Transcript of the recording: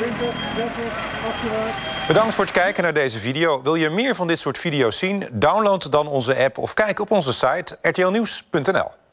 Bedankt voor het kijken naar deze video. Wil je meer van dit soort video's zien? Download dan onze app of kijk op onze site rtlnieuws.nl.